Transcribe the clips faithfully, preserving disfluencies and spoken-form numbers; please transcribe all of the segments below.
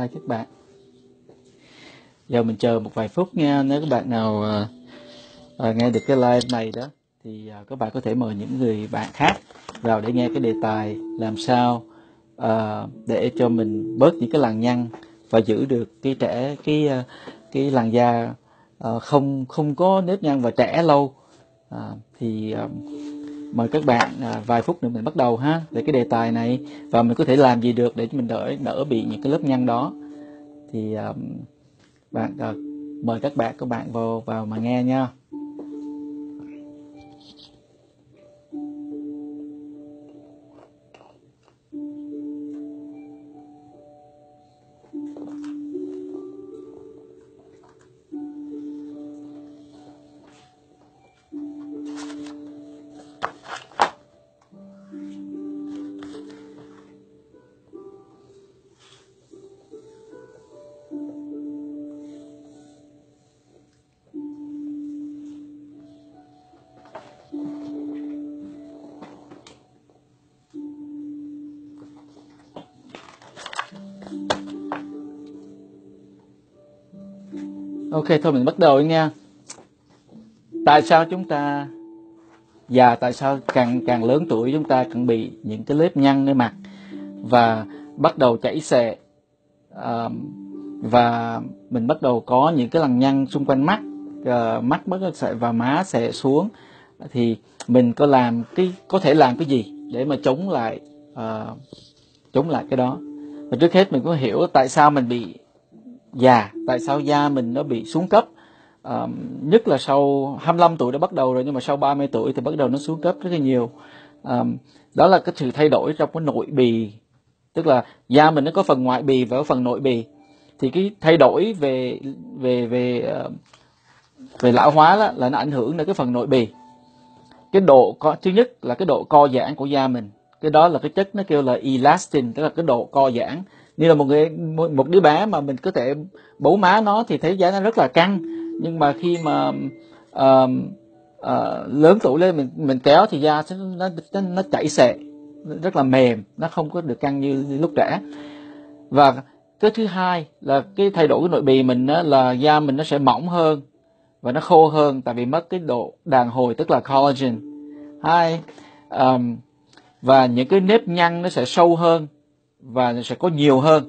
Hai các bạn. Giờ mình chờ một vài phút nha. Nếu các bạn nào uh, uh, nghe được cái live này đó thì uh, các bạn có thể mời những người bạn khác vào để nghe cái đề tài làm sao uh, để cho mình bớt những cái làn nhăn và giữ được cái trẻ cái uh, cái làn da uh, không không có nếp nhăn và trẻ lâu. Uh, thì uh, mời các bạn uh, vài phút nữa mình bắt đầu ha về cái đề tài này, và mình có thể làm gì được để mình đỡ đỡ bị những cái lớp nhăn đó. Thì uh, bạn uh, mời các bạn các bạn vào vào mà nghe nha. Ok, thôi mình bắt đầu nha. Tại sao chúng ta già, tại sao càng càng lớn tuổi chúng ta càng bị những cái nếp nhăn nơi mặt và bắt đầu chảy xệ, uh, và mình bắt đầu có những cái lằn nhăn xung quanh mắt, uh, mắt bắt đầu xệ và má xệ xuống. Thì mình có làm cái có thể làm cái gì để mà chống lại uh, chống lại cái đó? Và trước hết mình có hiểu tại sao mình bị già, tại sao da mình nó bị xuống cấp. Uh, nhất là sau hai mươi lăm tuổi đã bắt đầu rồi, nhưng mà sau ba mươi tuổi thì bắt đầu nó xuống cấp rất là nhiều. Uh, đó là cái sự thay đổi trong cái nội bì, tức là da mình nó có phần ngoại bì và có phần nội bì. Thì cái thay đổi về về về uh, về lão hóa đó là nó ảnh hưởng đến cái phần nội bì. Cái độ có thứ nhất là cái độ co giãn của da mình, cái đó là cái chất nó kêu là elastin, tức là cái độ co giãn. Như là một người một đứa bé mà mình có thể bấu má nó thì thấy da nó rất là căng, nhưng mà khi mà uh, uh, lớn tuổi lên mình mình kéo thì da nó nó, nó chảy xệ, rất là mềm, nó không có được căng như, như lúc trẻ. Và cái thứ hai là cái thay đổi của nội bì mình đó, là da mình nó sẽ mỏng hơn và nó khô hơn, tại vì mất cái độ đàn hồi, tức là collagen. Hai um, và những cái nếp nhăn nó sẽ sâu hơn và nó sẽ có nhiều hơn.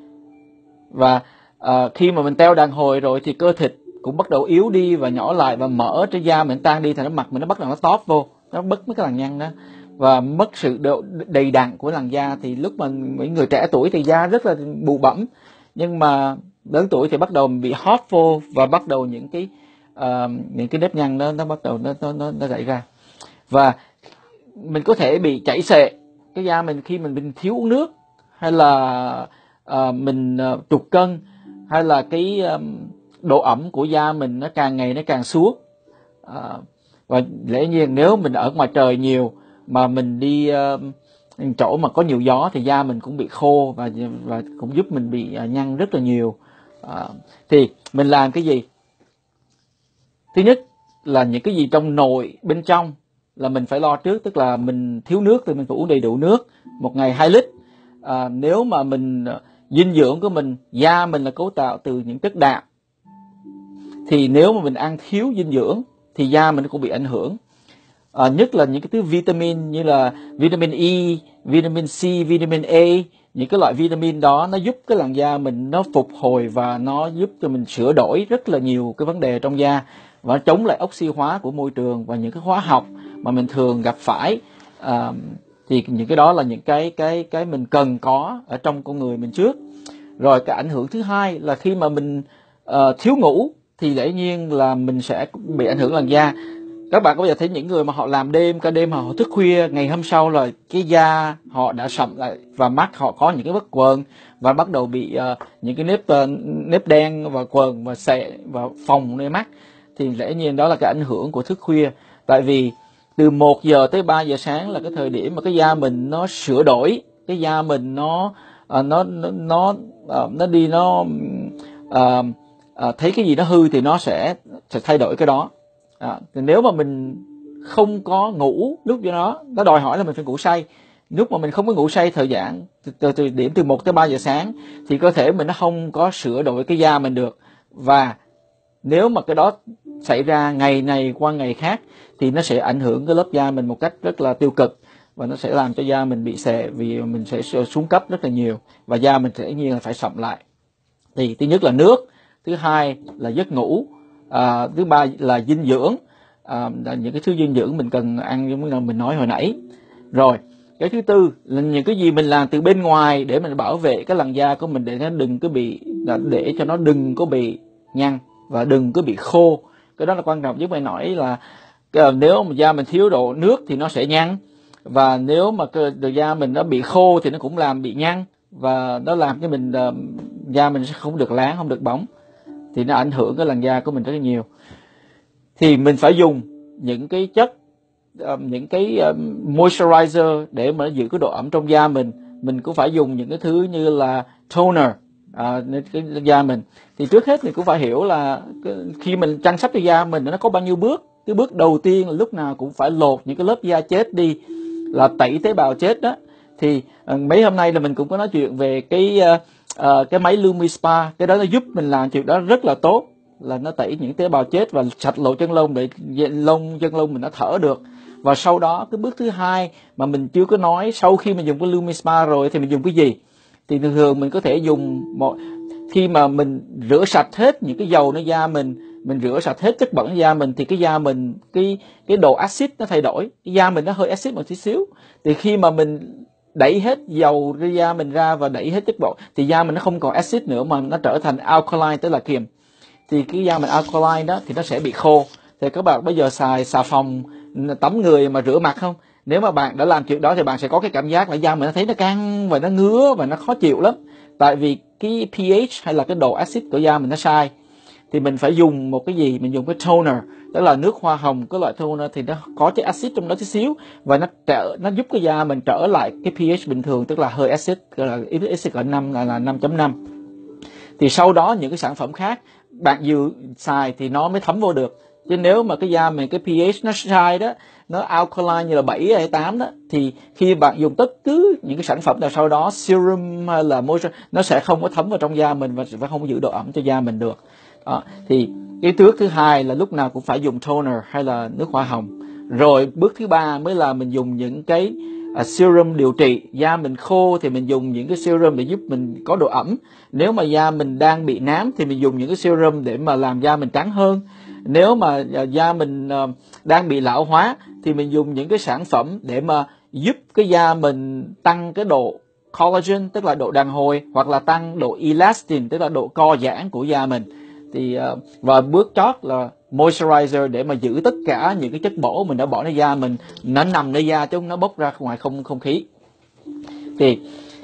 Và uh, khi mà mình teo đàn hồi rồi thì cơ thịt cũng bắt đầu yếu đi và nhỏ lại, và mỡ trên da mình tan đi, thì nó mặt mình nó bắt đầu nó tóp vô, nó mất mấy cái làn nhăn đó và mất sự đầy đặn của làn da. Thì lúc mà mấy người trẻ tuổi thì da rất là bụ bẫm, nhưng mà lớn tuổi thì bắt đầu bị hóp vô và bắt đầu những cái uh, những cái nếp nhăn đó nó bắt đầu nó nó nó, nó xảy ra. Và mình có thể bị chảy xệ cái da mình khi mình mình thiếu uống nước, hay là uh, mình uh, tụt cân, hay là cái um, độ ẩm của da mình nó càng ngày nó càng xuống. Uh, và lẽ nhiên nếu mình ở ngoài trời nhiều mà mình đi uh, chỗ mà có nhiều gió thì da mình cũng bị khô và và cũng giúp mình bị uh, nhăn rất là nhiều. Uh, thì mình làm cái gì? Thứ nhất là những cái gì trong nội bên trong là mình phải lo trước, tức là mình thiếu nước thì mình phải uống đầy đủ nước, một ngày hai lít. À, nếu mà mình dinh dưỡng của mình, da mình là cấu tạo từ những chất đạm, thì nếu mà mình ăn thiếu dinh dưỡng thì da mình cũng bị ảnh hưởng. À, nhất là những cái thứ vitamin như là vitamin E, vitamin C, vitamin A, những cái loại vitamin đó nó giúp cái làn da mình nó phục hồi và nó giúp cho mình sửa đổi rất là nhiều cái vấn đề trong da, và chống lại oxy hóa của môi trường và những cái hóa học mà mình thường gặp phải. À, thì những cái đó là những cái cái cái mình cần có ở trong con người mình trước. Rồi cái ảnh hưởng thứ hai là khi mà mình uh, thiếu ngủ thì dĩ nhiên là mình sẽ bị ảnh hưởng làn da. Các bạn có bao giờ thấy những người mà họ làm đêm cả đêm, họ thức khuya, ngày hôm sau là cái da họ đã sậm lại và mắt họ có những cái bất quần và bắt đầu bị uh, những cái nếp uh, nếp đen và quần và sệ và phồng nơi mắt. Thì lẽ nhiên đó là cái ảnh hưởng của thức khuya. Tại vì từ một giờ tới ba giờ sáng là cái thời điểm mà cái da mình nó sửa đổi, cái da mình nó uh, nó nó nó, uh, nó đi nó uh, uh, thấy cái gì nó hư thì nó sẽ sẽ thay đổi cái đó. À, thì nếu mà mình không có ngủ lúc cho nó nó đòi hỏi là mình phải ngủ say, lúc mà mình không có ngủ say thời gian từ, từ, từ điểm từ một tới ba giờ sáng thì cơ thể mình nó không có sửa đổi cái da mình được, và nếu mà cái đó xảy ra ngày này qua ngày khác thì nó sẽ ảnh hưởng cái lớp da mình một cách rất là tiêu cực, và nó sẽ làm cho da mình bị xệ, vì mình sẽ xuống cấp rất là nhiều và da mình sẽ nhiên là phải sậm lại. Thì thứ nhất là nước, thứ hai là giấc ngủ, à, thứ ba là dinh dưỡng, à, những cái thứ dinh dưỡng mình cần ăn giống như mình nói hồi nãy. Rồi cái thứ tư là những cái gì mình làm từ bên ngoài để mình bảo vệ cái làn da của mình, để nó đừng có bị để cho nó đừng có bị nhăn và đừng có bị khô. Cái đó là quan trọng. Chứ phải nói là nếu mà da mình thiếu độ nước thì nó sẽ nhăn, và nếu mà cái da mình nó bị khô thì nó cũng làm bị nhăn, và nó làm cho mình uh, da mình sẽ không được láng, không được bóng, thì nó ảnh hưởng cái làn da của mình rất là nhiều. Thì mình phải dùng những cái chất uh, những cái uh, moisturizer để mà giữ cái độ ẩm trong da mình. Mình cũng phải dùng những cái thứ như là toner uh, cái da mình. Thì trước hết mình cũng phải hiểu là khi mình chăm sóc cho da mình nó có bao nhiêu bước. Cái bước đầu tiên là lúc nào cũng phải lột những cái lớp da chết đi, là tẩy tế bào chết đó. Thì uh, mấy hôm nay là mình cũng có nói chuyện về cái uh, uh, cái máy LumiSpa. Cái đó nó giúp mình làm chuyện đó rất là tốt, là nó tẩy những tế bào chết và sạch lỗ chân lông để lông chân lông mình nó thở được. Và sau đó cái bước thứ hai mà mình chưa có nói, sau khi mình dùng cái LumiSpa rồi thì mình dùng cái gì. Thì thường thường mình có thể dùng một, khi mà mình rửa sạch hết những cái dầu nơi da mình, mình rửa sạch hết chất bẩn da mình, thì cái da mình cái cái độ axit nó thay đổi, cái da mình nó hơi axit một tí xíu. Thì khi mà mình đẩy hết dầu ra da mình ra và đẩy hết chất bẩn thì da mình nó không còn axit nữa mà nó trở thành alkaline, tức là kiềm. Thì cái da mình alkaline đó thì nó sẽ bị khô. Thì các bạn bây giờ xài xà phòng tắm người mà rửa mặt không? Nếu mà bạn đã làm chuyện đó thì bạn sẽ có cái cảm giác là da mình nó thấy nó căng và nó ngứa và nó khó chịu lắm. Tại vì cái pH hay là cái độ axit của da mình nó sai. Thì mình phải dùng một cái gì? Mình dùng cái toner, tức là nước hoa hồng. Cái loại toner thì nó có chất axit trong đó tí xíu, và nó trở, nó giúp cái da mình trở lại cái pH bình thường, tức là hơi axit, là axit ở năm là, là năm chấm năm. Thì sau đó những cái sản phẩm khác bạn vừa xài thì nó mới thấm vô được. Chứ nếu mà cái da mình cái pH nó sai đó, nó alkaline như là bảy hay tám đó, thì khi bạn dùng tất cứ những cái sản phẩm nào sau đó, serum hay là moisturizer, nó sẽ không có thấm vào trong da mình và sẽ không có giữ độ ẩm cho da mình được. Đó. Thì cái bước thứ hai là lúc nào cũng phải dùng toner hay là nước hoa hồng. Rồi bước thứ ba mới là mình dùng những cái uh, serum điều trị. Da mình khô thì mình dùng những cái serum để giúp mình có độ ẩm. Nếu mà da mình đang bị nám thì mình dùng những cái serum để mà làm da mình trắng hơn. Nếu mà uh, da mình uh, đang bị lão hóa thì mình dùng những cái sản phẩm để mà giúp cái da mình tăng cái độ collagen, tức là độ đàn hồi, hoặc là tăng độ elastin, tức là độ co giãn của da mình. Thì uh, và bước chót là moisturizer để mà giữ tất cả những cái chất bổ mình đã bỏในda mình, nó nằm nơi da chứ nó bốc ra ngoài không không khí. Thì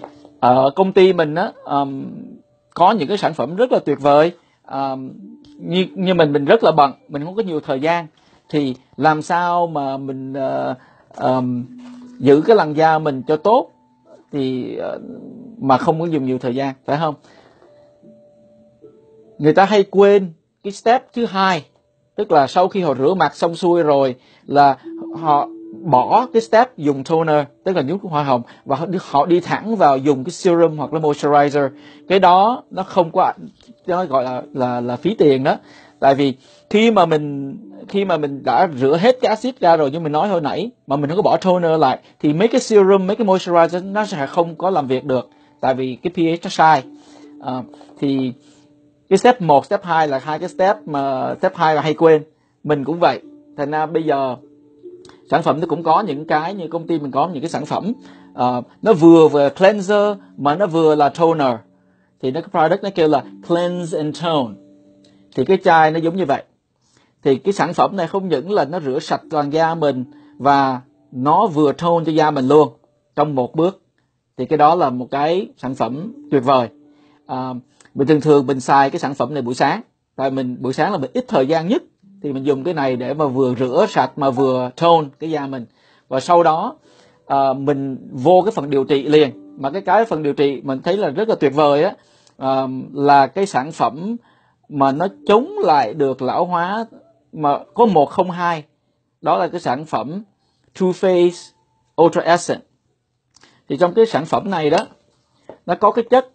ở uh, công ty mình á, um, có những cái sản phẩm rất là tuyệt vời. Um, như, như mình mình rất là bận, mình không có nhiều thời gian, thì làm sao mà mình uh, um, giữ cái làn da mình cho tốt thì uh, mà không có dùng nhiều thời gian, phải không? Người ta hay quên cái step thứ hai, tức là sau khi họ rửa mặt xong xuôi rồi là họ bỏ cái step dùng toner, tức là nước hoa hồng, và họ đi thẳng vào dùng cái serum hoặc là moisturizer. Cái đó nó không có, nó gọi là là là phí tiền đó. Tại vì khi mà mình khi mà mình đã rửa hết cái axit ra rồi, như mình nói hồi nãy, mà mình không có bỏ toner lại thì mấy cái serum, mấy cái moisturizer nó sẽ không có làm việc được, tại vì cái pH nó sai. À, thì cái step một, step hai là hai cái step mà step hai là hay quên. Mình cũng vậy. Thành ra bây giờ sản phẩm nó cũng có những cái, như công ty mình có những cái sản phẩm uh, nó vừa về cleanser mà nó vừa là toner. Thì nó cái product nó kêu là cleanse and tone. Thì cái chai nó giống như vậy. Thì cái sản phẩm này không những là nó rửa sạch làn da mình và nó vừa tone cho da mình luôn trong một bước. Thì cái đó là một cái sản phẩm tuyệt vời. Uh, mình thường thường mình xài cái sản phẩm này buổi sáng, tại mình buổi sáng là mình ít thời gian nhất, thì mình dùng cái này để mà vừa rửa sạch mà vừa tone cái da mình. Và sau đó uh, mình vô cái phần điều trị liền. Mà cái cái phần điều trị mình thấy là rất là tuyệt vời á, uh, là cái sản phẩm mà nó chống lại được lão hóa mà có một không hai. Đó là cái sản phẩm Too Faced Ultra Essence. Thì trong cái sản phẩm này đó, nó có cái chất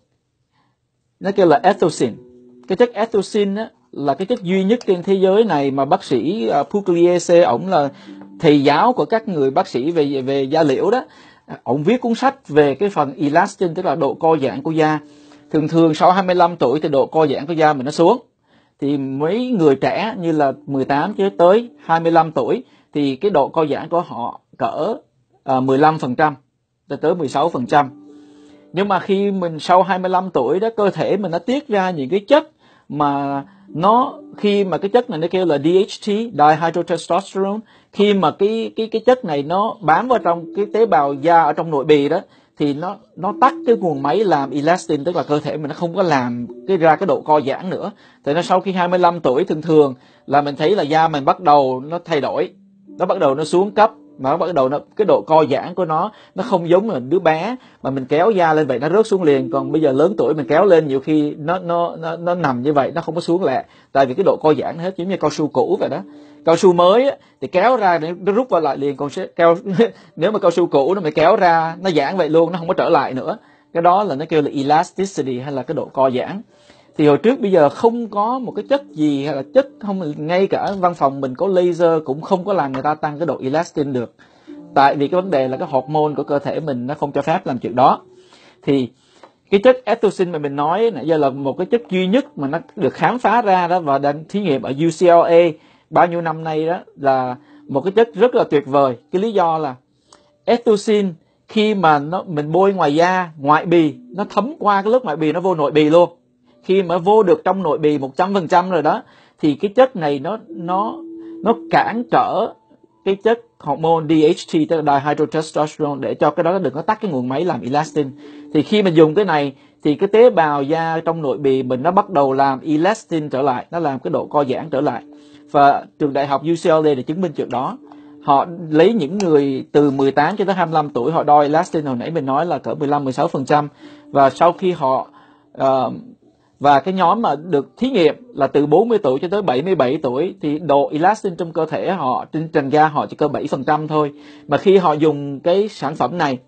nó kêu là ethocin. Cái chất ethocin á, là cái chất duy nhất trên thế giới này mà bác sĩ uh, Pugliese, ổng là thầy giáo của các người bác sĩ về về da liễu đó. Ổng viết cuốn sách về cái phần elastin, tức là độ co giãn của da. Thường thường sau hai mươi lăm tuổi thì độ co giãn của da mình nó xuống. Thì mấy người trẻ như là mười tám cho tới hai mươi lăm tuổi thì cái độ co giãn của họ cỡ uh, mười lăm phần trăm tới tới mười sáu phần trăm. Nhưng mà khi mình sau hai mươi lăm tuổi đó, cơ thể mình nó tiết ra những cái chất mà nó, khi mà cái chất này nó kêu là đê hát tê, dihydrotestosterone, khi mà cái cái cái chất này nó bám vào trong cái tế bào da ở trong nội bì đó, thì nó nó tắt cái nguồn máy làm elastin, tức là cơ thể mình nó không có làm cái ra cái độ co giãn nữa. Thì nó sau khi hai mươi lăm tuổi thường thường là mình thấy là da mình bắt đầu nó thay đổi, nó bắt đầu nó xuống cấp, mà nó bắt đầu nó, cái độ co giãn của nó nó không giống là đứa bé mà mình kéo da lên vậy nó rớt xuống liền. Còn bây giờ lớn tuổi mình kéo lên nhiều khi nó nó nó, nó nằm như vậy, nó không có xuống lẹ, tại vì cái độ co giãn hết, giống như cao su cũ vậy đó. Cao su mới á, thì kéo ra để nó rút vào lại liền, còn sẽ cao nếu mà cao su cũ nó mới kéo ra nó giãn vậy luôn, nó không có trở lại nữa. Cái đó là nó kêu là elasticity, hay là cái độ co giãn. Thì hồi trước bây giờ không có một cái chất gì, hay là chất không, ngay cả văn phòng mình có laser cũng không có làm người ta tăng cái độ elastin được, tại vì cái vấn đề là cái hormone của cơ thể mình nó không cho phép làm chuyện đó. Thì cái chất ethocin mà mình nói nãy giờ là một cái chất duy nhất mà nó được khám phá ra đó, và đang thí nghiệm ở u xê lờ a bao nhiêu năm nay đó, là một cái chất rất là tuyệt vời. Cái lý do là ethocin khi mà nó mình bôi ngoài da, ngoại bì, nó thấm qua cái lớp ngoại bì, nó vô nội bì luôn. Khi mà vô được trong nội bì một trăm phần trăm rồi đó, thì cái chất này nó nó nó cản trở cái chất hormone đê hát tê, tức là dihydrotestosterone, để cho cái đó đừng có tắt cái nguồn máy làm elastin. Thì khi mình dùng cái này thì cái tế bào da trong nội bì mình nó bắt đầu làm elastin trở lại, nó làm cái độ co giãn trở lại. Và trường đại học u xê lờ a để chứng minh chuyện đó. Họ lấy những người từ mười tám cho tới hai mươi lăm tuổi, họ đo elastin hồi nãy mình nói là cỡ mười lăm mười sáu phần trăm. Và sau khi họ uh, và cái nhóm mà được thí nghiệm là từ bốn mươi tuổi cho tới bảy mươi bảy tuổi thì độ elastin trong cơ thể họ, trên trần da họ chỉ có bảy phần trăm thôi. Mà khi họ dùng cái sản phẩm này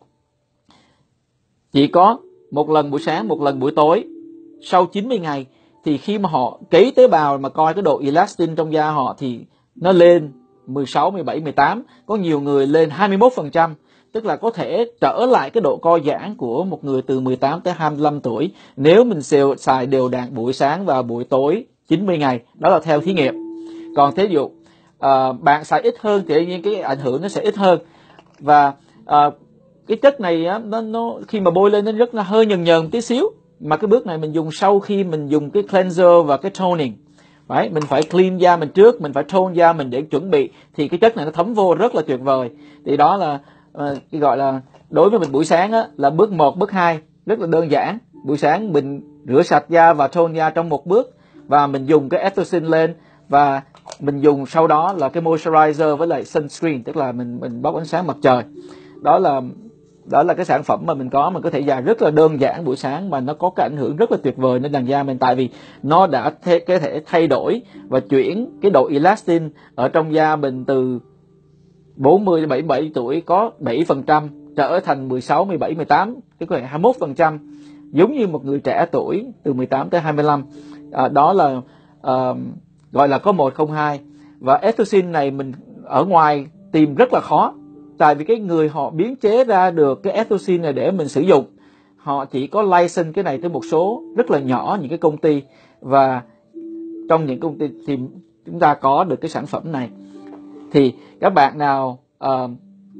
chỉ có một lần buổi sáng, một lần buổi tối, sau chín mươi ngày, thì khi mà họ cấy tế bào mà coi cái độ elastin trong da họ thì nó lên mười sáu, mười bảy, mười tám, có nhiều người lên hai mươi mốt phần trăm. Tức là có thể trở lại cái độ co giãn của một người từ mười tám tới hai mươi lăm tuổi nếu mình xài đều đặn buổi sáng và buổi tối chín mươi ngày. Đó là theo thí nghiệm. Còn thí dụ uh, bạn xài ít hơn thì nhiên cái ảnh hưởng nó sẽ ít hơn. Và uh, cái chất này á, nó, nó khi mà bôi lên nó rất là hơi nhờn nhờn tí xíu. Mà cái bước này mình dùng sau khi mình dùng cái cleanser và cái toning. Đấy, mình phải clean da mình trước, mình phải tone da mình để chuẩn bị, thì cái chất này nó thấm vô rất là tuyệt vời. Thì đó là uh, cái gọi là đối với mình buổi sáng á, là bước một, bước hai rất là đơn giản. Buổi sáng mình rửa sạch da và tone da trong một bước, và mình dùng cái ethocin lên, và mình dùng sau đó là cái moisturizer với lại sunscreen, tức là mình mình bóc ánh sáng mặt trời. Đó là đó là cái sản phẩm mà mình có, mình có thể dài rất là đơn giản buổi sáng mà nó có cái ảnh hưởng rất là tuyệt vời lên làn da mình, tại vì nó đã th- có thể thay đổi và chuyển cái độ elastin ở trong da mình từ bốn mươi đến bảy mươi bảy tuổi có bảy phần trăm trở thành mười sáu, mười bảy, mười tám, tức là hai mươi mốt phần trăm, giống như một người trẻ tuổi từ mười tám tới hai mươi lăm. À, đó là uh, gọi là có một không hai. Và ethocin này mình ở ngoài tìm rất là khó, tại vì cái người họ biến chế ra được cái ethocin này để mình sử dụng, họ chỉ có license cái này tới một số rất là nhỏ những cái công ty, và trong những công ty thì chúng ta có được cái sản phẩm này. Thì các bạn nào uh,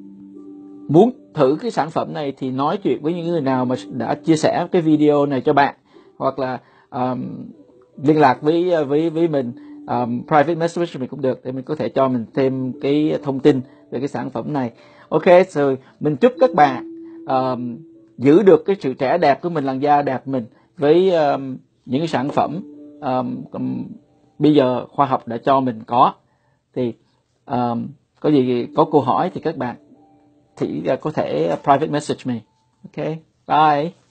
muốn thử cái sản phẩm này thì nói chuyện với những người nào mà đã chia sẻ cái video này cho bạn, hoặc là um, liên lạc với với với mình, um, private message mình cũng được, để mình có thể cho mình thêm cái thông tin về cái sản phẩm này. Ok, rồi mình chúc các bạn um, giữ được cái sự trẻ đẹp của mình, làn da đẹp mình với um, những cái sản phẩm um, um, bây giờ khoa học đã cho mình có. Thì um, có gì có câu hỏi thì các bạn thì có thể private message me. Ok, bye.